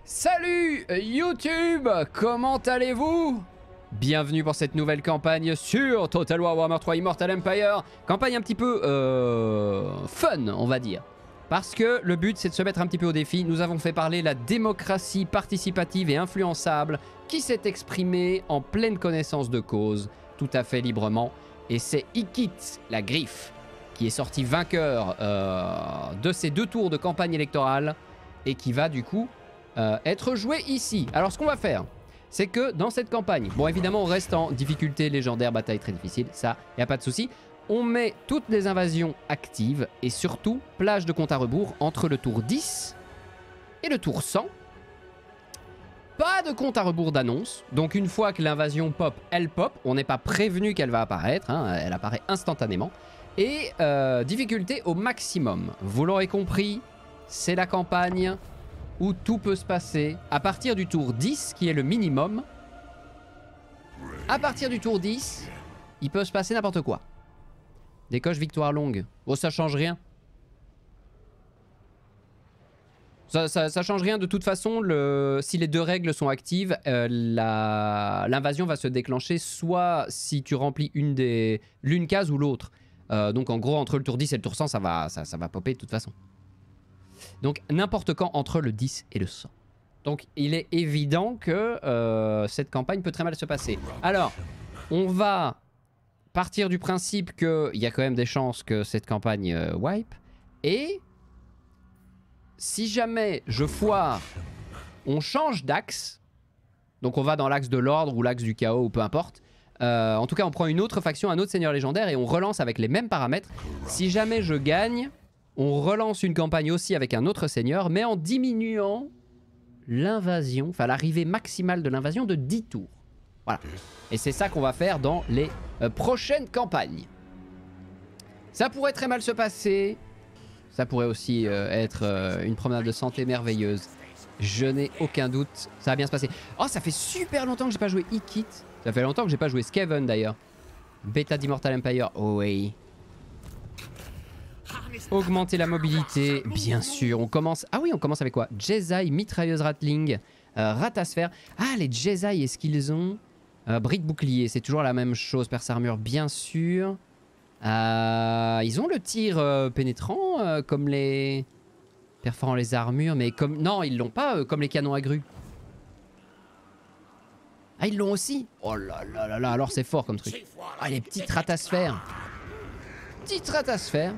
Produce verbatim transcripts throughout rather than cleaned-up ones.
Salut YouTube, comment allez-vous? Bienvenue pour cette nouvelle campagne sur Total War Warhammer trois Immortal Empire. Campagne un petit peu euh, fun, on va dire. Parce que le but, c'est de se mettre un petit peu au défi. Nous avons fait parler la démocratie participative et influençable qui s'est exprimée en pleine connaissance de cause, tout à fait librement. Et c'est Ikit, la griffe, qui est sorti vainqueur euh, de ces deux tours de campagne électorale et qui va du coup euh, être joué ici. Alors ce qu'on va faire, c'est que dans cette campagne, bon évidemment on reste en difficulté légendaire, bataille très difficile, ça, y a pas de souci. On met toutes les invasions actives et surtout plage de compte à rebours entre le tour dix et le tour cent. Pas de compte à rebours d'annonce, donc une fois que l'invasion pop, elle pop, on n'est pas prévenu qu'elle va apparaître, hein, elle apparaît instantanément. Et euh, difficulté au maximum, vous l'aurez compris, c'est la campagne où tout peut se passer à partir du tour dix, qui est le minimum. À partir du tour dix, il peut se passer n'importe quoi. Des coches victoire longue. Oh, ça change rien. Ça, ça, ça change rien de toute façon. Le... Si les deux règles sont actives, euh, la... l'invasion va se déclencher soit si tu remplis une des l'une case ou l'autre. Euh, donc en gros, entre le tour dix et le tour cent, ça va, ça, ça va popper de toute façon. Donc n'importe quand entre le dix et le cent. Donc il est évident que euh, cette campagne peut très mal se passer. Alors, on va partir du principe qu'il y a quand même des chances que cette campagne euh, wipe. Et si jamais je foire, on change d'axe. Donc on va dans l'axe de l'ordre ou l'axe du chaos ou peu importe. Euh, en tout cas, on prend une autre faction, un autre seigneur légendaire et on relance avec les mêmes paramètres. Si jamais je gagne, on relance une campagne aussi avec un autre seigneur, mais en diminuant l'invasion, enfin l'arrivée maximale de l'invasion de dix tours. Voilà. Et c'est ça qu'on va faire dans les euh, prochaines campagnes. Ça pourrait très mal se passer. Ça pourrait aussi euh, être euh, une promenade de santé merveilleuse. Je n'ai aucun doute. Ça va bien se passer. Oh, ça fait super longtemps que j'ai pas joué Ikit. Ça fait longtemps que j'ai pas joué Skaven d'ailleurs. Bêta d'Immortal Empire. Oh oui. Augmenter la mobilité, bien sûr. On commence. Ah oui, on commence avec quoi? Jedi, mitrailleuse Ratling, euh, Ratasphère. Ah, les Jedi, est-ce qu'ils ont euh, brique bouclier? C'est toujours la même chose. Perce armure, bien sûr. Euh, ils ont le tir euh, pénétrant, euh, comme les perforant les armures, mais comme non, ils l'ont pas, euh, comme les canons à grue. Ah, ils l'ont aussi. Oh là là là là, alors c'est fort comme truc. Ah, les petites ratasphères. Petites ratasphères.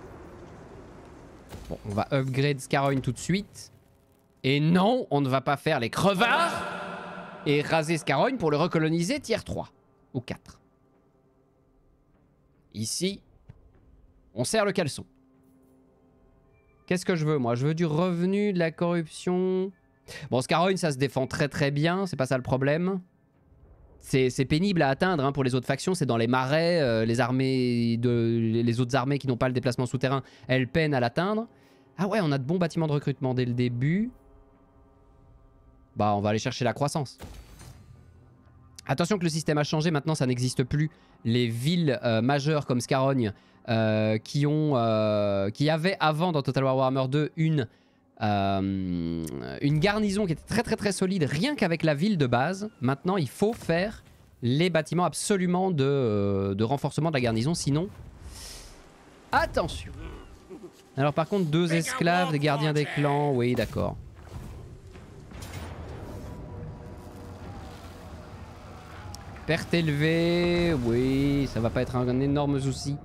Bon, on va upgrade Scarogne tout de suite. Et non, on ne va pas faire les crevards et raser Scarogne pour le recoloniser tier trois ou quatre. Ici, on serre le caleçon. Qu'est-ce que je veux, moi? Je veux du revenu, de la corruption. Bon, Scarogne, ça se défend très très bien, c'est pas ça le problème. C'est pénible à atteindre hein, pour les autres factions, c'est dans les marais, euh, les armées de, les autres armées qui n'ont pas le déplacement souterrain, elles peinent à l'atteindre. Ah ouais, on a de bons bâtiments de recrutement dès le début. Bah, on va aller chercher la croissance. Attention que le système a changé, maintenant ça n'existe plus. Les villes euh, majeures comme Scarogne, euh, qui, ont, euh, qui avaient avant dans Total War Warhammer deux une... Euh, une garnison qui était très très très solide rien qu'avec la ville de base. Maintenant il faut faire les bâtiments absolument de, euh, de renforcement de la garnison, sinon attention. Alors par contre deux esclaves, des gardiens des clans, oui d'accord. Perte élevée, oui ça va pas être un énorme souci.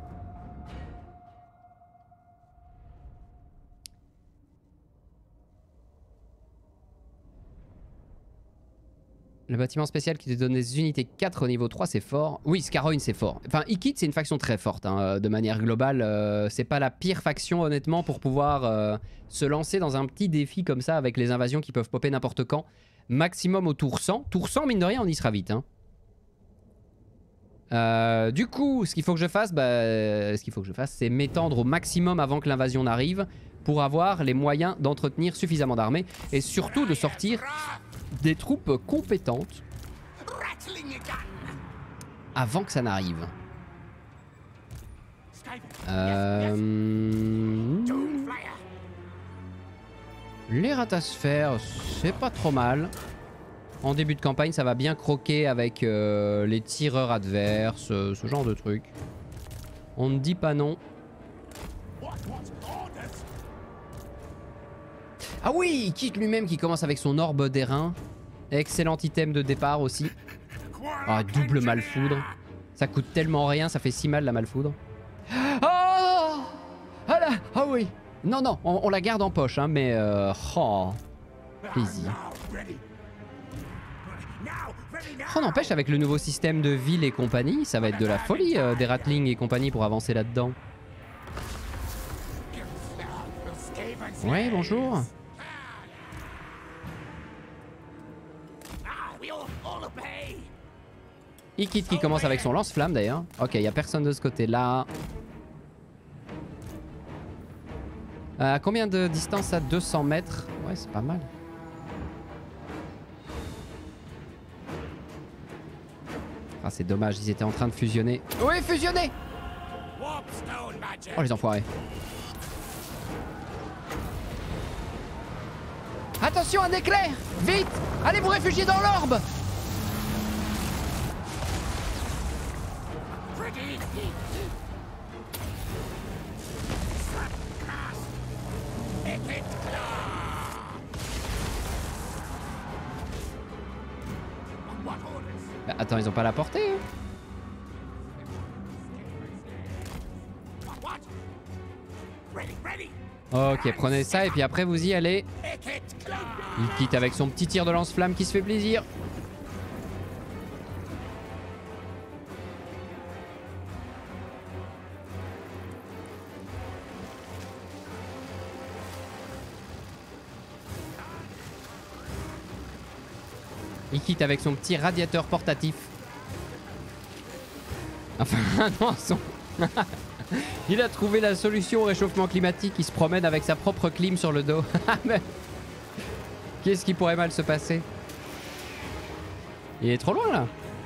Le bâtiment spécial qui te donne des unités quatre au niveau trois, c'est fort. Oui, Scarogne, c'est fort. Enfin, Ikit, c'est une faction très forte, hein, de manière globale. Euh, c'est pas la pire faction, honnêtement, pour pouvoir euh, se lancer dans un petit défi comme ça, avec les invasions qui peuvent popper n'importe quand. Maximum au tour cent. Tour cent, mine de rien, on y sera vite. Hein. Euh, du coup, ce qu'il faut que je fasse, bah, ce qu'il faut que je fasse, c'est m'étendre au maximum avant que l'invasion n'arrive, pour avoir les moyens d'entretenir suffisamment d'armées, et surtout de sortir des troupes compétentes avant que ça n'arrive. Euh... Les ratasphères, c'est pas trop mal. En début de campagne, ça va bien croquer avec euh, les tireurs adverses, euh, ce genre de truc. On ne dit pas non. Ah oui, Kit lui-même qui commence avec son orbe d'airain. Excellent item de départ aussi. Ah, double malfoudre. Ça coûte tellement rien, ça fait si mal la malfoudre. Oh, ah là, ah oui. Non, non, on, on la garde en poche, hein, mais... Euh, oh, plaisir. Oh, n'empêche, avec le nouveau système de ville et compagnie, ça va être de la folie, euh, des ratlings et compagnie pour avancer là-dedans. Ouais, bonjour. Ikit qui commence avec son lance-flamme d'ailleurs. Ok, il n'y a personne de ce côté-là. Euh, combien de distance à deux cents mètres? Ouais, c'est pas mal. Ah, c'est dommage, ils étaient en train de fusionner. Oui, fusionner! Oh, les enfoirés. Attention, un éclair! Vite! Allez vous réfugier dans l'orbe! Bah, attends, ils ont pas la portée, hein. Ok, prenez ça et puis après vous y allez. Il quitte avec son petit tir de lance-flamme qui se fait plaisir. Il quitte avec son petit radiateur portatif. Enfin, non, son... Il a trouvé la solution au réchauffement climatique. Il se promène avec sa propre clim sur le dos. Qu'est-ce qui pourrait mal se passer? Il est trop loin là.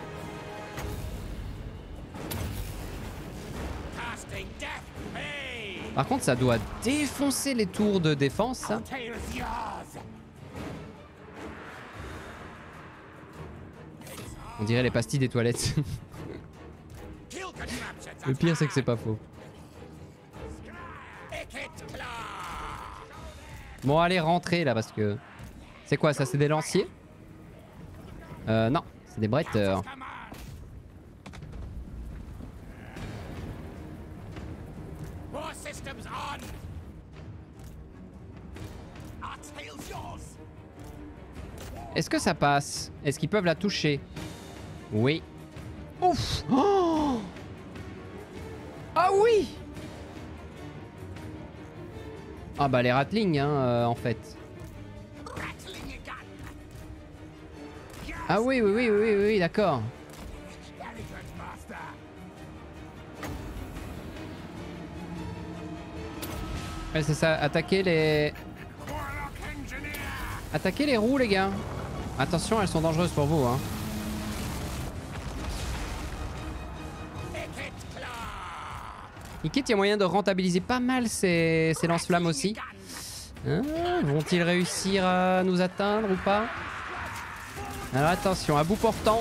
Par contre, ça doit défoncer les tours de défense, ça. On dirait les pastilles des toilettes. Le pire, c'est que c'est pas faux. Bon, allez, rentrez là parce que... C'est quoi ça? C'est des lanciers? Euh, non, c'est des bretteurs. Est-ce que ça passe? Est-ce qu'ils peuvent la toucher? Oui. Ouf! Oh! Ah oui! Ah bah les ratlings hein euh, en fait. Ah oui oui oui oui oui, oui d'accord. Ouais c'est ça, attaquer les... Attaquer les roues les gars. Attention, elles sont dangereuses pour vous hein. Ikit, il y a moyen de rentabiliser pas mal ces, ces lance-flammes aussi. Hein, vont-ils réussir à nous atteindre ou pas? Alors attention, à bout portant.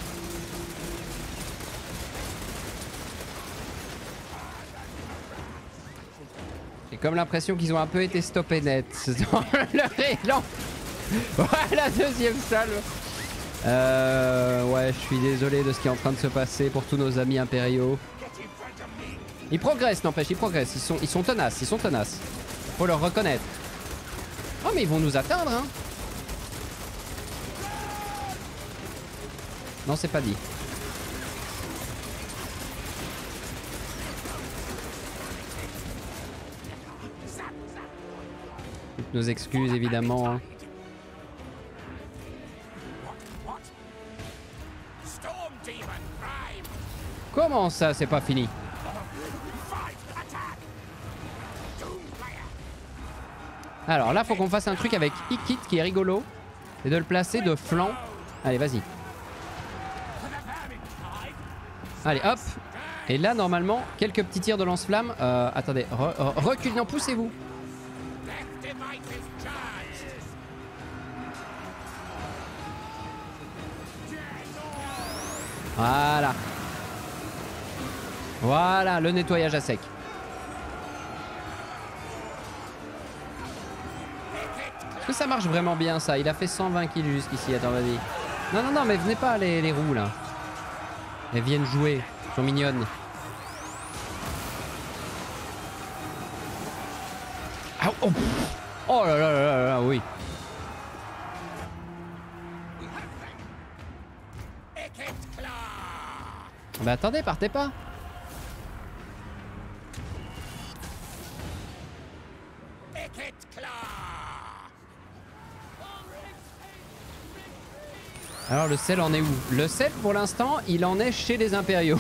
J'ai comme l'impression qu'ils ont un peu été stoppés net dans leur élan. Voilà, deuxième salve. Euh, ouais, je suis désolé de ce qui est en train de se passer pour tous nos amis impériaux. Ils progressent, n'empêche, ils progressent. Ils sont, ils sont tenaces, ils sont tenaces. Faut leur reconnaître. Oh, mais ils vont nous atteindre, hein. Non, c'est pas dit. Toutes nos excuses, évidemment. Hein. Comment ça, c'est pas fini? Alors là, faut qu'on fasse un truc avec Ikit qui est rigolo. C'est de le placer de flanc. Allez, vas-y. Allez, hop. Et là, normalement, quelques petits tirs de lance-flamme. Euh, attendez, re re recule, non, poussez-vous. Voilà. Voilà, le nettoyage à sec. Est-ce que ça marche vraiment bien ça? Il a fait cent vingt kills jusqu'ici, attends vas-y. Non, non, non, mais venez pas les, les roues là. Elles viennent jouer, elles sont mignonnes. Ah, oh, oh là là là là là, oui. Bah attendez, partez pas. Alors le sel en est où? Le sel pour l'instant il en est chez les impériaux.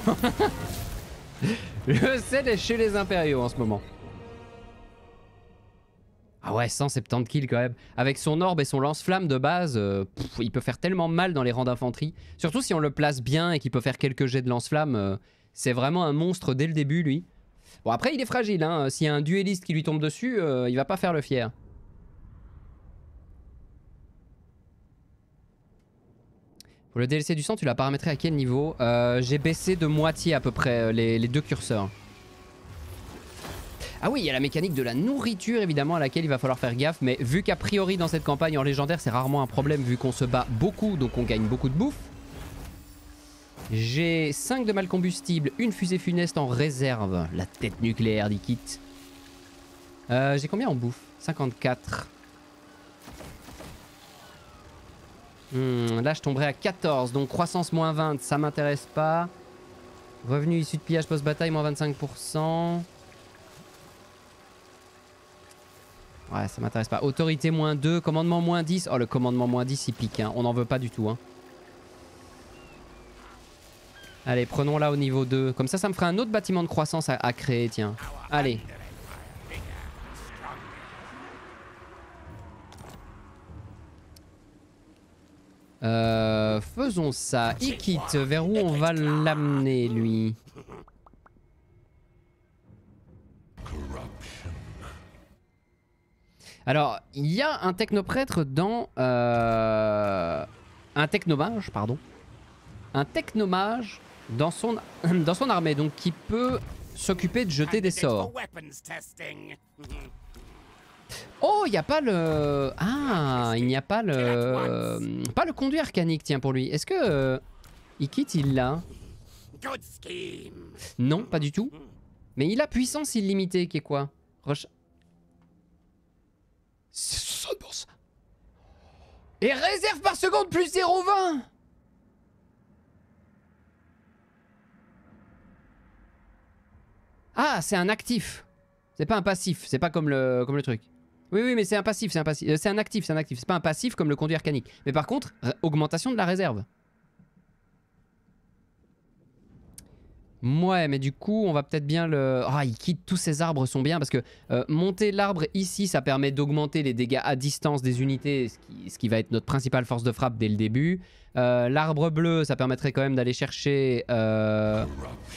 Le sel est chez les impériaux en ce moment. Ah ouais, cent soixante-dix kills quand même. Avec son orbe et son lance-flamme de base, euh, pff, il peut faire tellement mal dans les rangs d'infanterie. Surtout si on le place bien et qu'il peut faire quelques jets de lance-flamme. Euh, c'est vraiment un monstre dès le début lui. Bon après il est fragile, hein. S'il y a un duelliste qui lui tombe dessus, euh, il va pas faire le fier. Pour le D L C du sang, tu l'as paramétré à quel niveau? euh, J'ai baissé de moitié à peu près les, les deux curseurs. Ah oui, il y a la mécanique de la nourriture évidemment à laquelle il va falloir faire gaffe. Mais vu qu'a priori dans cette campagne en légendaire c'est rarement un problème vu qu'on se bat beaucoup donc on gagne beaucoup de bouffe. J'ai cinq de mal combustible, une fusée funeste en réserve. La tête nucléaire d'Ikit. Euh, J'ai combien en bouffe? cinquante-quatre. Hmm, là je tomberai à quatorze, donc croissance moins vingt, ça m'intéresse pas. Revenu issu de pillage post-bataille moins vingt-cinq pour cent. Ouais, ça m'intéresse pas. Autorité moins deux, commandement moins dix. Oh, le commandement moins dix il pique, hein. On n'en veut pas du tout. Hein. Allez, prenons-la au niveau deux. Comme ça, ça me fera un autre bâtiment de croissance à, à créer, tiens. Allez. Euh, faisons ça. Ikit, vers où on va l'amener, lui? Alors, il y a un technoprêtre dans... Euh, un technomage, pardon. Un technomage dans son, dans son armée, donc qui peut s'occuper de jeter des sorts. Oh, il n'y a pas le... Ah, il n'y a pas le... Pas le conduit arcanique, tiens, pour lui. Est-ce que... Euh, Ikit, il l'a? Non, pas du tout. Mais il a puissance illimitée, qui est quoi? Roche... C'est soixante pour cent. Et réserve par seconde plus zéro virgule vingt. Ah, c'est un actif. C'est pas un passif, c'est pas comme le, comme le truc. Oui, oui, mais c'est un passif, c'est un passif. Euh, c'est un actif, c'est un actif. C'est pas un passif comme le conduit arcanique. Mais par contre, augmentation de la réserve. Ouais, mais du coup, on va peut-être bien le... Ah, il quitte, tous ces arbres sont bien parce que euh, monter l'arbre ici, ça permet d'augmenter les dégâts à distance des unités, ce qui, ce qui va être notre principale force de frappe dès le début. Euh, l'arbre bleu, ça permettrait quand même d'aller chercher... Euh...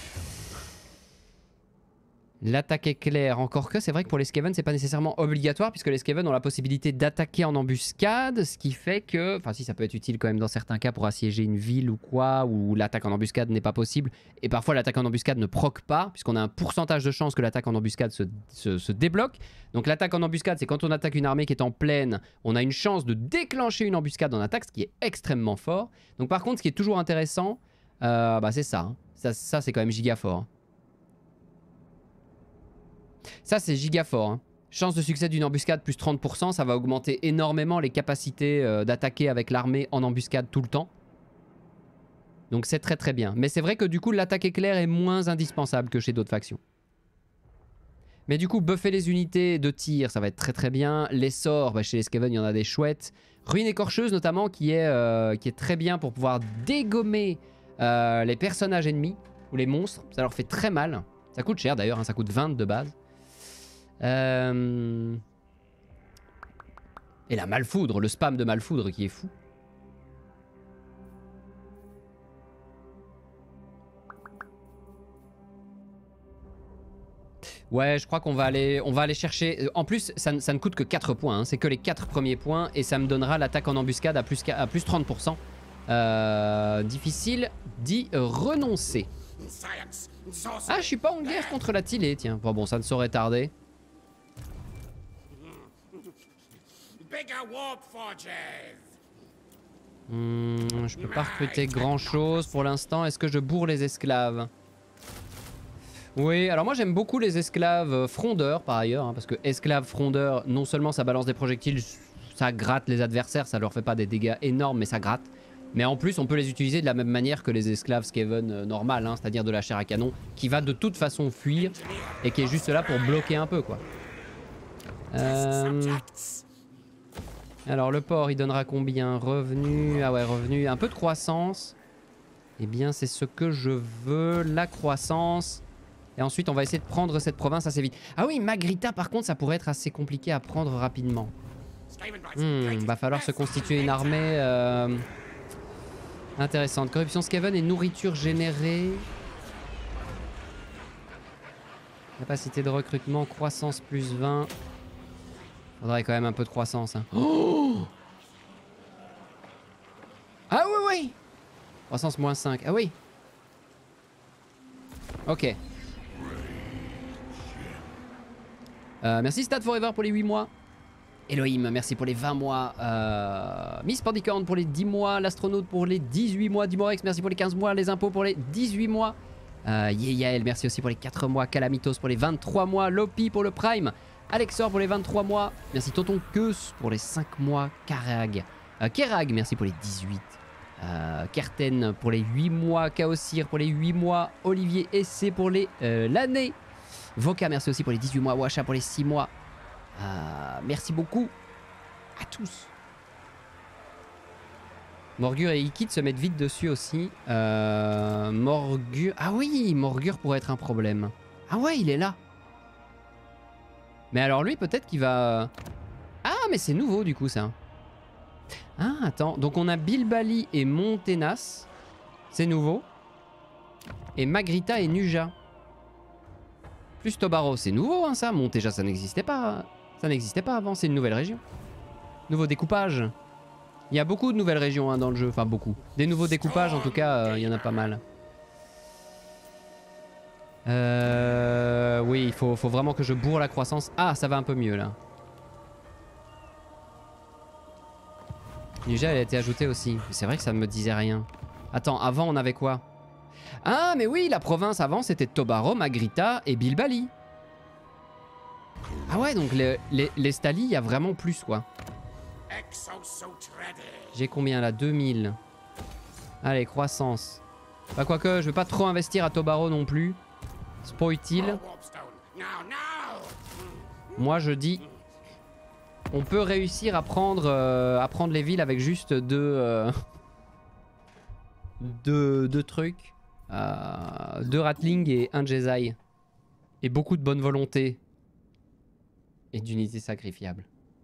L'attaque éclair, encore que c'est vrai que pour les Skaven c'est pas nécessairement obligatoire puisque les Skaven ont la possibilité d'attaquer en embuscade, ce qui fait que, enfin si ça peut être utile quand même dans certains cas pour assiéger une ville ou quoi, où l'attaque en embuscade n'est pas possible, et parfois l'attaque en embuscade ne proc pas puisqu'on a un pourcentage de chance que l'attaque en embuscade se, se, se débloque. Donc l'attaque en embuscade c'est quand on attaque une armée qui est en plaine, on a une chance de déclencher une embuscade en attaque, ce qui est extrêmement fort. Donc par contre ce qui est toujours intéressant, euh, bah c'est ça, hein. ça, ça c'est quand même giga fort. Hein. Ça c'est giga fort, hein. Chance de succès d'une embuscade plus trente pour cent, ça va augmenter énormément les capacités euh, d'attaquer avec l'armée en embuscade tout le temps. Donc c'est très très bien. Mais c'est vrai que du coup l'attaque éclair est moins indispensable que chez d'autres factions. Mais du coup buffer les unités de tir ça va être très très bien. Les sorts, bah, chez les Skaven il y en a des chouettes. Ruine écorcheuse notamment qui est, euh, qui est très bien pour pouvoir dégommer euh, les personnages ennemis ou les monstres. Ça leur fait très mal. Ça coûte cher d'ailleurs, hein, ça coûte vingt de base. Euh... Et la malfoudre, le spam de malfoudre qui est fou. Ouais, je crois qu'on va aller, on va aller chercher... En plus, ça, ça ne coûte que quatre points, hein. C'est que les quatre premiers points et ça me donnera l'attaque en embuscade à plus, à plus trente pour cent. Euh, difficile d'y renoncer. Ah, je suis pas en guerre contre la Tilée, tiens. Bon, bon, ça ne saurait tarder. Hmm, je peux pas recruter grand chose pour l'instant. Est-ce que je bourre les esclaves? Oui, alors moi j'aime beaucoup les esclaves frondeurs par ailleurs, hein, parce que esclaves frondeurs, non seulement ça balance des projectiles, ça gratte les adversaires, ça leur fait pas des dégâts énormes, mais ça gratte. Mais en plus on peut les utiliser de la même manière que les esclaves Skaven euh, normales, hein, c'est-à-dire de la chair à canon, qui va de toute façon fuir et qui est juste là pour bloquer un peu quoi. Euh... Alors le port il donnera combien? Revenu, ah ouais revenu, un peu de croissance. Eh bien c'est ce que je veux, la croissance. Et ensuite on va essayer de prendre cette province assez vite. Ah oui, Magrita par contre ça pourrait être assez compliqué à prendre rapidement. Hmm, va falloir se constituer une armée euh, intéressante. Corruption Skaven et nourriture générée. Capacité de recrutement, croissance plus vingt. Faudrait quand même un peu de croissance. Hein. Oh ah oui oui. Croissance moins cinq. Ah oui. Ok. Euh, merci Stad Forever pour les huit mois. Elohim, merci pour les vingt mois. Euh, Miss Pandicorn pour les dix mois. L'astronaute pour les dix-huit mois. Dimorex, merci pour les quinze mois. Les impôts pour les dix-huit mois. Euh, Yeyael, merci aussi pour les quatre mois. Calamitos pour les vingt-trois mois. Lopi pour le Prime. Alexor pour les vingt-trois mois. Merci Tonton Keus pour les cinq mois. Karag. Euh, Kerag, merci pour les dix-huit. Euh, Kerten pour les huit mois. Chaosir pour les huit mois. Olivier Essé pour les euh, l'année. Voka, merci aussi pour les dix-huit mois. Washa pour les six mois. Euh, merci beaucoup à tous. Morgur et Ikit se mettent vite dessus aussi. Euh, Morgur... Ah oui, Morgur pourrait être un problème. Ah ouais, il est là. Mais alors lui, peut-être qu'il va... Ah, mais c'est nouveau du coup ça. Ah, attends. Donc on a Bilbali et Montenas. C'est nouveau. Et Magrita et Nuja. Plus Tobaro, c'est nouveau hein, ça. Monteja, ça n'existait pas. Ça n'existait pas avant, c'est une nouvelle région. Nouveau découpage. Il y a beaucoup de nouvelles régions hein, dans le jeu, enfin beaucoup. Des nouveaux découpages en tout cas, euh, il y en a pas mal. Euh... Oui, il faut, faut vraiment que je bourre la croissance. Ah, ça va un peu mieux là. Nuja, elle a été ajoutée aussi. C'est vrai que ça ne me disait rien. Attends, avant on avait quoi? Ah, mais oui, la province avant c'était Tobaro, Magrita et Bilbali. Ah ouais, donc les, les, les Stali, il y a vraiment plus quoi. J'ai combien là? deux mille. Allez, croissance. Bah quoique, je vais pas trop investir à Tobaro non plus. Spoil-t-il. Moi je dis... On peut réussir à prendre, euh, à prendre les villes avec juste deux... Euh, deux, deux trucs. Euh, deux Ratling et un Jezai. Et beaucoup de bonne volonté. Et d'unités sacrifiables.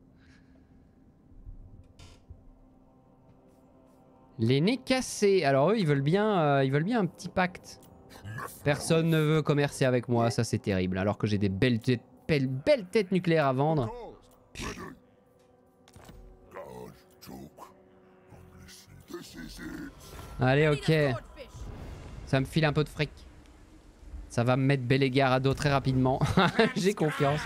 Les nez cassés. Alors eux, ils veulent bien, euh, ils veulent bien un petit pacte. Personne ne veut commercer avec moi, ça c'est terrible. Alors que j'ai des belles têtes, belles, belles têtes nucléaires à vendre. Allez, ok. Ça me file un peu de fric. Ça va me mettre bel égard à dos très rapidement. J'ai confiance.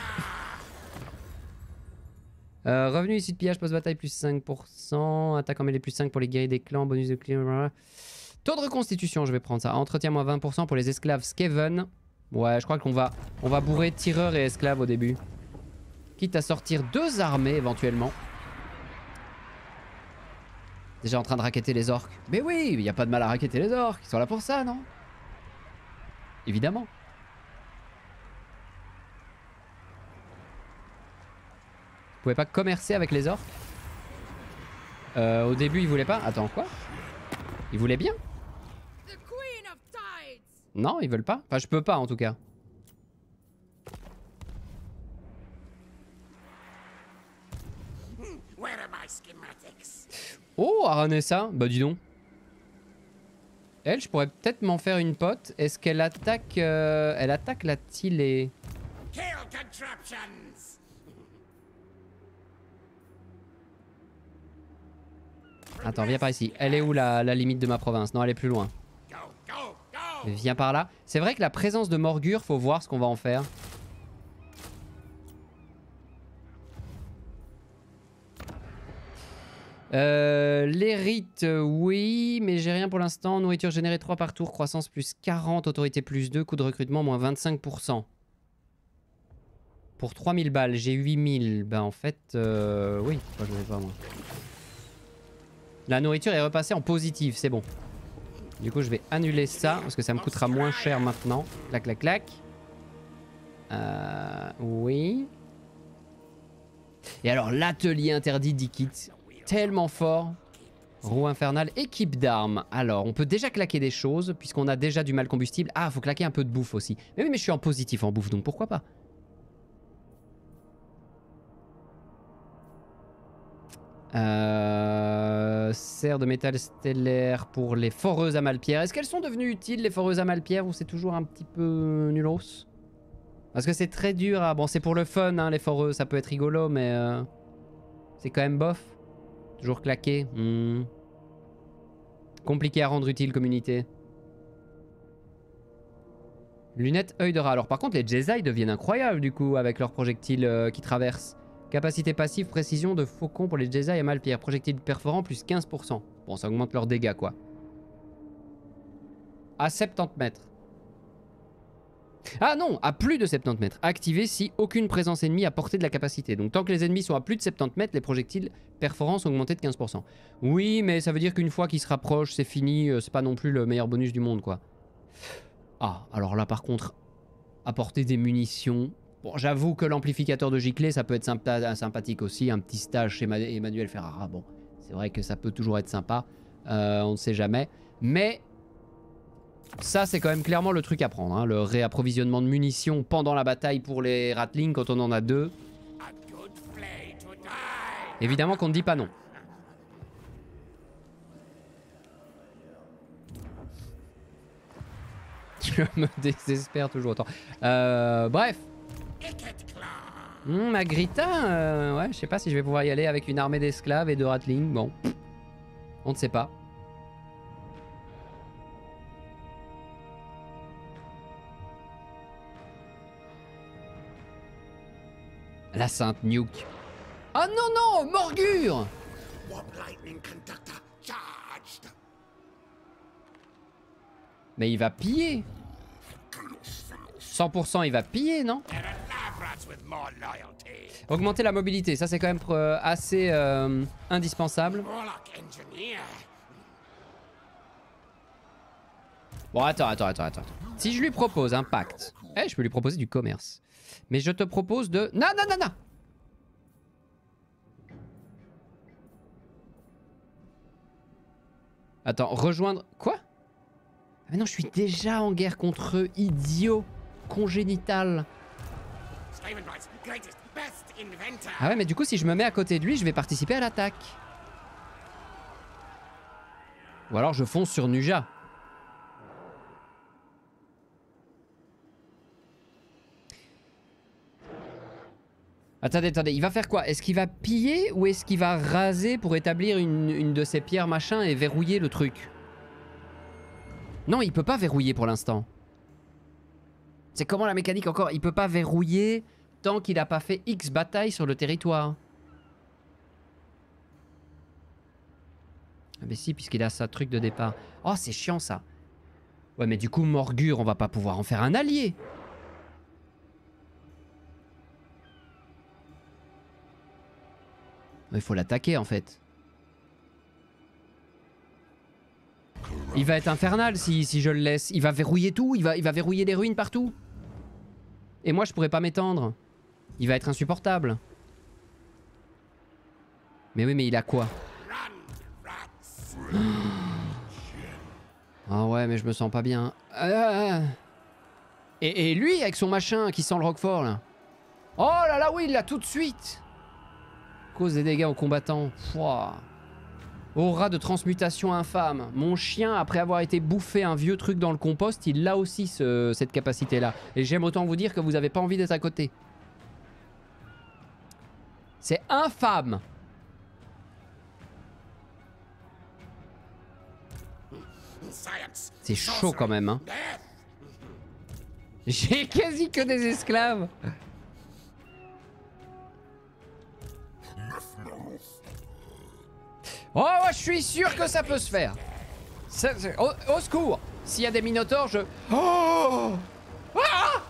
Euh, revenu ici de pillage post-bataille plus cinq pour cent. Attaque en mêlée plus cinq pour les guerriers des clans. Bonus de climat. Taux de reconstitution, je vais prendre ça. Entretien moins vingt pour cent pour les esclaves Skaven. Ouais, je crois qu'on va, on va bourrer tireurs et esclaves au début. Quitte à sortir deux armées éventuellement. Déjà en train de racketter les orques. Mais oui, il n'y a pas de mal à racketter les orques. Ils sont là pour ça, non? Évidemment. Vous pouvez pas commercer avec les orques? euh, Au début, ils voulaient pas. Attends, quoi? Ils voulaient bien? Non, ils veulent pas. Enfin, je peux pas en tout cas. Oh, Aranessa. Bah dis donc. Elle, je pourrais peut-être m'en faire une pote. Est-ce qu'elle attaque... Euh, elle attaque la Tilée? Attends, viens par ici. Elle est où la, la limite de ma province? Non, elle est plus loin. Viens par là. C'est vrai que la présence de Morgur, faut voir ce qu'on va en faire. Euh, les rites, oui, mais j'ai rien pour l'instant. Nourriture générée trois par tour, croissance plus quarante, autorité plus deux, coût de recrutement moins vingt-cinq pour cent. Pour trois mille balles, j'ai huit mille. Ben en fait, euh, oui, moi je n'en ai pas moi. La nourriture est repassée en positif, c'est bon. Du coup, je vais annuler ça parce que ça me coûtera moins cher maintenant. Clac, clac, clac. Euh, oui. Et alors, l'atelier interdit d'Ikit. Tellement fort. Roue infernale, équipe d'armes. Alors, on peut déjà claquer des choses puisqu'on a déjà du mal combustible. Ah, faut claquer un peu de bouffe aussi. Mais oui, mais je suis en positif en bouffe, donc pourquoi pas? Euh... Serre de métal stellaire pour les foreuses à malpierre. Est-ce qu'elles sont devenues utiles, les foreuses à malpierre, ou c'est toujours un petit peu nulos? Parce que c'est très dur à... Bon, c'est pour le fun, hein, les foreuses, ça peut être rigolo, mais... Euh... C'est quand même bof. Toujours claqué. Hmm. Compliqué à rendre utile, communauté. Lunettes œil de rat. Alors par contre, les Jesai deviennent incroyables, du coup, avec leurs projectiles euh, qui traversent. Capacité passive, précision de faucon pour les Jesai à malpierre. Projectile perforant plus quinze pour cent. Bon, ça augmente leurs dégâts, quoi. À soixante-dix mètres. Ah non, à plus de soixante-dix mètres. Activé si aucune présence ennemie à portée de la capacité. Donc tant que les ennemis sont à plus de soixante-dix mètres, les projectiles perforants sont augmentés de quinze pour cent. Oui, mais ça veut dire qu'une fois qu'ils se rapprochent, c'est fini. C'est pas non plus le meilleur bonus du monde, quoi. Ah, alors là, par contre, apporter des munitions... Bon, j'avoue que l'amplificateur de giclée, ça peut être sympa, sympathique aussi. Un petit stage chez Emmanuel Ferrara. Bon, c'est vrai que ça peut toujours être sympa. Euh, on ne sait jamais. Mais ça, c'est quand même clairement le truc à prendre. Hein. Le réapprovisionnement de munitions pendant la bataille pour les Ratlings quand on en a deux. Évidemment qu'on ne dit pas non. Je me désespère toujours autant. Euh, bref. Mmh, Magrita, euh, ouais, je sais pas si je vais pouvoir y aller avec une armée d'esclaves et de Ratlings. Bon, on ne sait pas. La sainte Nuke. Ah non, non, Morgur! Mais il va piller. cent pour cent il va piller, non? Augmenter la mobilité, ça c'est quand même euh, assez euh, indispensable. Bon, attends, attends, attends, attends. Si je lui propose un pacte, eh, je peux lui proposer du commerce. Mais je te propose de... Non, non, non, non! Attends, rejoindre... Quoi? Ah mais non, je suis déjà en guerre contre eux, idiot congénital. Ah ouais, mais du coup, si je me mets à côté de lui, je vais participer à l'attaque. Ou alors je fonce sur Nuja. Attendez, attendez, il va faire quoi? Est-ce qu'il va piller ou est-ce qu'il va raser pour établir une, une de ces pierres machin et verrouiller le truc? Non, il peut pas verrouiller pour l'instant. C'est comment la mécanique encore? Il peut pas verrouiller tant qu'il a pas fait X batailles sur le territoire. Ah mais si, puisqu'il a sa truc de départ. Oh, c'est chiant ça. Ouais, mais du coup, Morgur, on va pas pouvoir en faire un allié. Il faut l'attaquer en fait. Il va être infernal si, si je le laisse. Il va verrouiller tout, il va, il va verrouiller les ruines partout. Et moi je pourrais pas m'étendre. Il va être insupportable. Mais oui, mais il a quoi? Ah ouais, mais je me sens pas bien. Ah. Et, et lui avec son machin qui sent le roquefort là. Oh là là, oui, il l'a tout de suite. Cause des dégâts aux combattants. Pouah. Aura de transmutation infâme. Mon chien, après avoir été bouffé un vieux truc dans le compost, il a aussi ce, cette capacité-là. Et j'aime autant vous dire que vous avez pas envie d'être à côté. C'est infâme. C'est chaud quand même, hein. J'ai quasi que des esclaves. Oh, je suis sûr que ça peut se faire. Ça, au, au secours. S'il y a des minotaures, je... Oh ah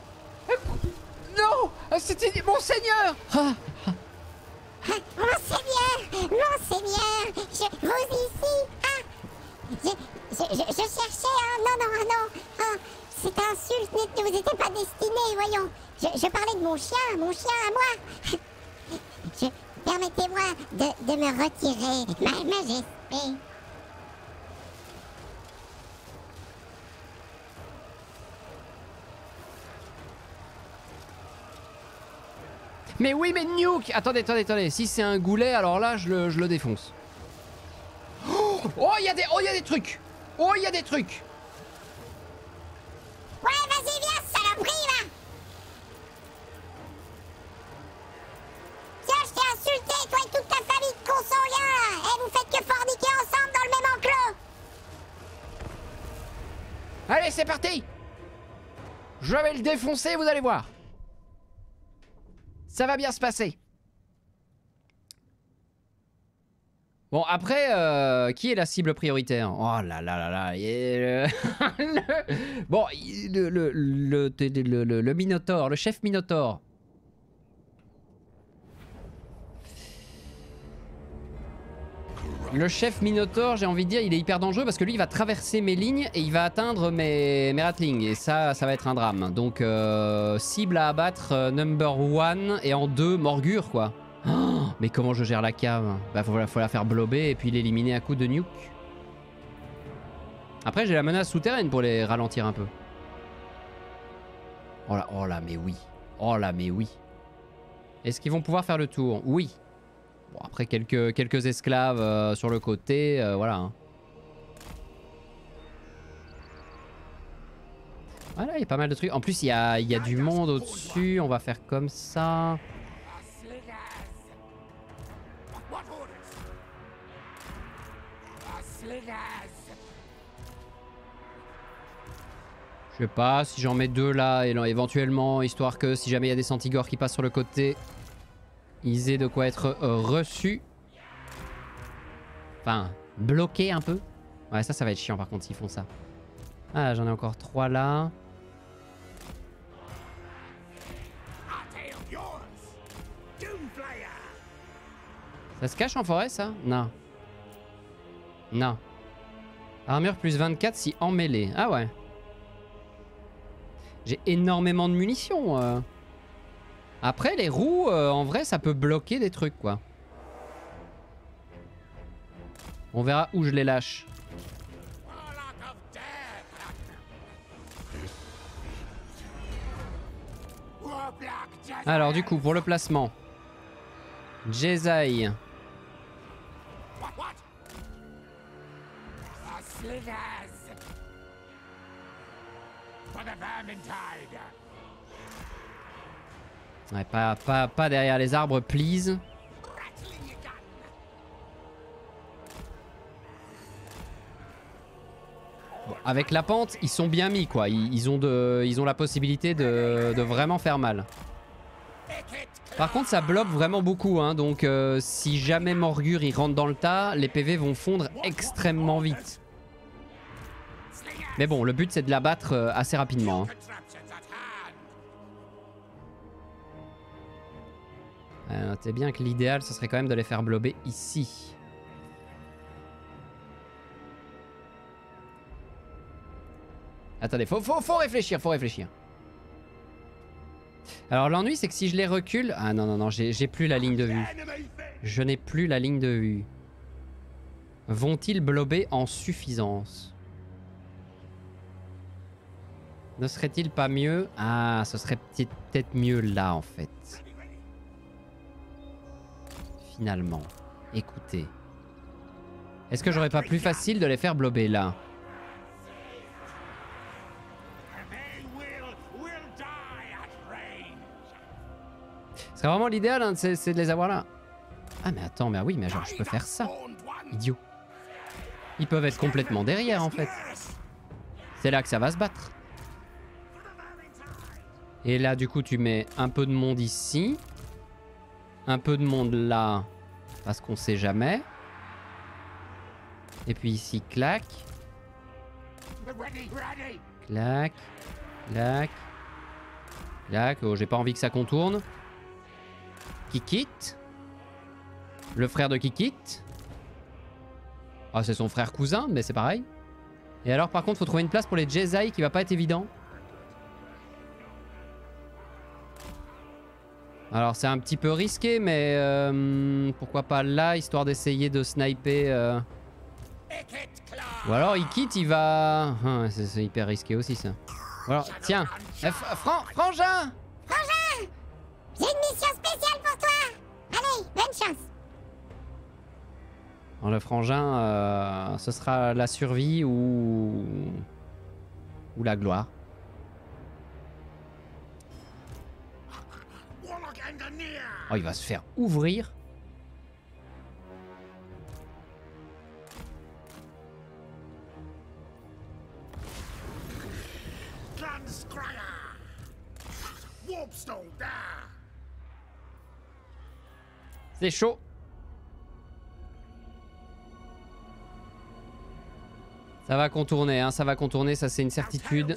non, c'était mon seigneur. Ah. Mon seigneur, mon seigneur, je, vous ici, ah, je, je, je, je cherchais, hein, non, non, non, ah, cette insulte ne vous était pas destinée, voyons, je, je parlais de mon chien, mon chien à moi, je, permettez-moi de, de me retirer, ma majesté. Mais oui, mais Nuke! Attendez, attendez, attendez. Si c'est un goulet, alors là, je le, je le défonce. Oh, il y a des, oh, il y a des trucs! Oh, il y a des trucs! Ouais, vas-y, viens, saloperie, va! Tiens, je t'ai insulté, toi et toute ta famille de consanguins, là! Et vous faites que forniquer ensemble dans le même enclos! Allez, c'est parti! Je vais le défoncer, vous allez voir. Ça va bien se passer. Bon, après, euh, qui est la cible prioritaire? Oh là là là là. Le... le... Bon, le, le, le, le, le, le Minotaure, le chef Minotaure. Le chef Minotaure, j'ai envie de dire, il est hyper dangereux parce que lui, il va traverser mes lignes et il va atteindre mes, mes ratlings. Et ça, ça va être un drame. Donc, euh, cible à abattre euh, number one et en deux, Morgure, quoi. Oh, mais comment je gère la cave? Bah, faut, faut la faire blober et puis l'éliminer à coup de nuke. Après, j'ai la menace souterraine pour les ralentir un peu. Oh là, oh là, mais oui. Oh là, mais oui. Est-ce qu'ils vont pouvoir faire le tour? Oui. Bon, après quelques, quelques esclaves euh, sur le côté, euh, voilà. Hein. Voilà, il y a pas mal de trucs. En plus, il y a, il y a du monde au-dessus. On va faire comme ça. Je sais pas si j'en mets deux là, et là, éventuellement, histoire que si jamais il y a des Centigores qui passent sur le côté, ils aient de quoi être euh, reçus. Enfin, bloqués un peu. Ouais, ça, ça va être chiant par contre s'ils font ça. Ah, j'en ai encore trois là. Ça se cache en forêt, ça? Non. Non. Armure plus vingt-quatre si en mêlée. Ah ouais. J'ai énormément de munitions. Euh. Après, les roues, euh, en vrai, ça peut bloquer des trucs, quoi. On verra où je les lâche. Alors, du coup, pour le placement. Jesai. Ouais, pas, pas, pas derrière les arbres, please. Bon, avec la pente, ils sont bien mis, quoi. Ils, ils, ont, de, ils ont la possibilité de, de vraiment faire mal. Par contre, ça bloque vraiment beaucoup, hein. Donc, euh, si jamais Morgure il rentre dans le tas, les P V vont fondre extrêmement vite. Mais bon, le but, c'est de l'abattre euh, assez rapidement. Hein. Euh, Notez bien que l'idéal, ce serait quand même de les faire blober ici. Attendez, faut, faut, faut réfléchir, faut réfléchir. Alors l'ennui, c'est que si je les recule... Ah non, non, non, j'ai plus la ligne de vue. Je n'ai plus la ligne de vue. Vont-ils blober en suffisance? Ne serait-il pas mieux... Ah, ce serait peut-être mieux là, en fait. Finalement. Écoutez. Est-ce que j'aurais pas plus facile de les faire blober là? Ce serait vraiment l'idéal, hein, c'est de les avoir là. Ah mais attends, mais oui, mais genre je peux faire ça. Idiot. Ils peuvent être complètement derrière en fait. C'est là que ça va se battre. Et là du coup tu mets un peu de monde ici. Un peu de monde là. Parce qu'on sait jamais. Et puis ici, clac. Clac. Clac. Clac. Oh, j'ai pas envie que ça contourne. Kikit. Le frère de Kikit. Ah, c'est son frère cousin, mais c'est pareil. Et alors, par contre, faut trouver une place pour les Jesai qui va pas être évident. Alors, c'est un petit peu risqué, mais euh, pourquoi pas là, histoire d'essayer de sniper. Euh... Ou alors, il quitte, il va. Ah, c'est hyper risqué aussi, ça. Ou alors, tiens, eh, Fran Frangin Frangin, j'ai une mission spéciale pour toi. Allez, bonne chance. Alors, le frangin, euh, ce sera la survie ou... ou la gloire. Oh, il va se faire ouvrir. C'est chaud. Ça va contourner, hein, ça va contourner, ça c'est une certitude.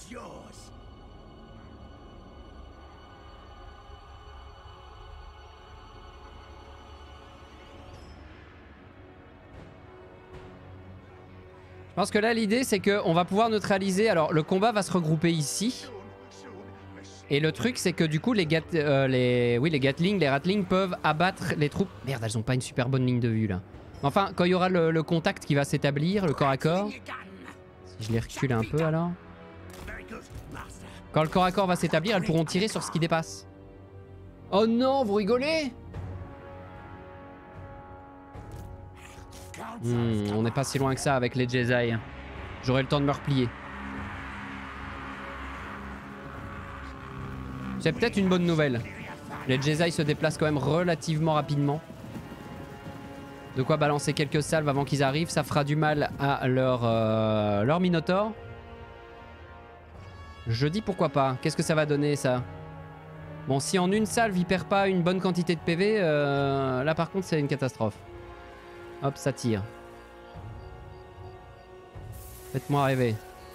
Je pense que là l'idée c'est qu'on va pouvoir neutraliser. Alors le combat va se regrouper ici. Et le truc c'est que du coup les, gat euh, les... Oui, les Gatling, les Ratling peuvent abattre les troupes. Merde, elles ont pas une super bonne ligne de vue là. Enfin, quand il y aura le, le contact qui va s'établir, le corps à corps. Si je les recule un peu alors. Quand le corps à corps va s'établir, elles pourront tirer sur ce qui dépasse. Oh non, vous rigolez? Hmm, on n'est pas si loin que ça avec les Jesai. J'aurai le temps de me replier. C'est peut-être une bonne nouvelle. Les Jesai se déplacent quand même relativement rapidement. De quoi balancer quelques salves avant qu'ils arrivent. Ça fera du mal à leur, euh, leur Minotaur. Je dis pourquoi pas. Qu'est-ce que ça va donner ça? Bon, si en une salve il perd pas une bonne quantité de P V, euh, là par contre c'est une catastrophe. Hop, ça tire. Faites-moi rêver.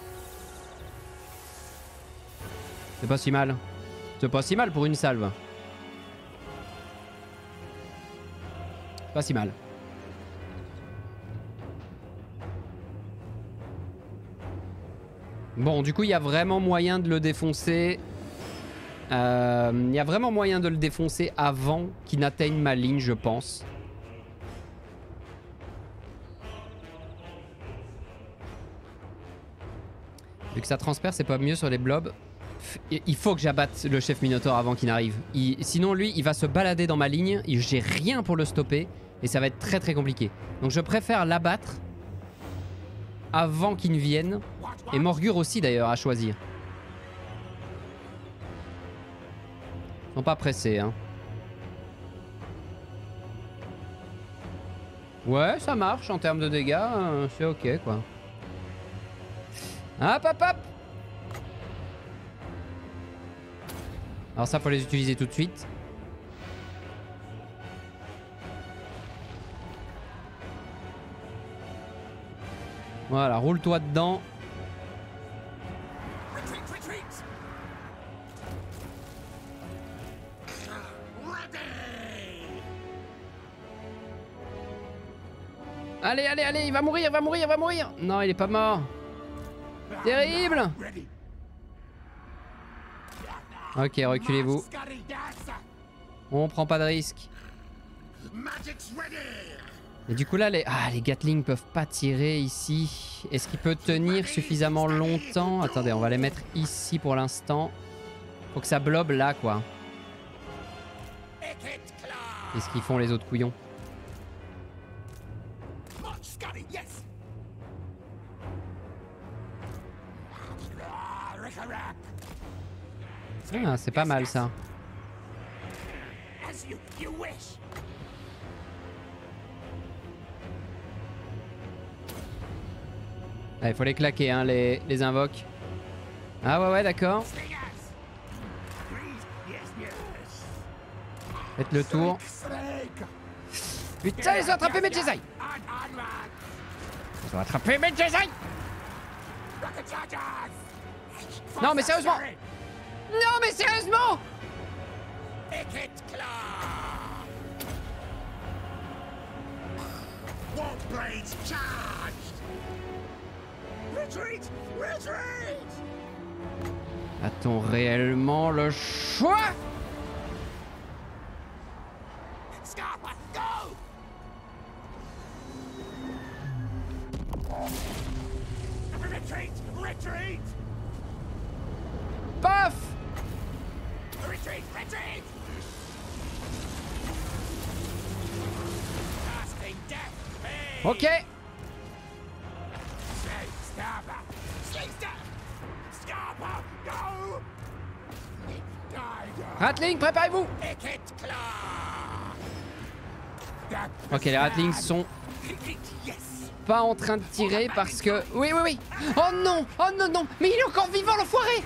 C'est pas si mal. C'est pas si mal pour une salve. Pas si mal. Bon, du coup, il y a vraiment moyen de le défoncer. Euh, il y a vraiment moyen de le défoncer avant qu'il n'atteigne ma ligne, je pense. Vu que ça transperce, c'est pas mieux sur les blobs. Il faut que j'abatte le chef Minotaur avant qu'il n'arrive. Sinon, lui, il va se balader dans ma ligne. J'ai rien pour le stopper. Et ça va être très très compliqué. Donc je préfère l'abattre avant qu'il ne vienne. Et Morgur aussi d'ailleurs à choisir. Ils sont pas pressés, hein. Ouais, ça marche en termes de dégâts. Euh, C'est ok quoi. Hop hop hop. Alors ça, faut les utiliser tout de suite. Voilà, roule-toi dedans. Allez, allez, allez, il va mourir, il va mourir, il va mourir. Non, il est pas mort. Terrible. Ok, reculez-vous. On prend pas de risque. Et du coup là, les, ah, les Gatling peuvent pas tirer ici. Est-ce qu'il peut tenir suffisamment longtemps? Attendez, on va les mettre ici pour l'instant. Faut que ça blobe là, quoi. Qu'est-ce qu'ils font les autres couillons? Ah, c'est pas mal ça. Il faut les claquer, hein, les, les invoques. Ah ouais, ouais, d'accord. Faites le tour. Putain, ils ont attrapé mes Jedi. Ils ont attrapé mes Jedi. Non, mais sérieusement. Non, mais sérieusement. A-t-on réellement le choix? Paf! Ok. Ratling, préparez-vous. Ok, les Ratlings sont pas en train de tirer parce que... Oui, oui, oui. Oh non, oh non, non. Mais il est encore vivant, l'enfoiré.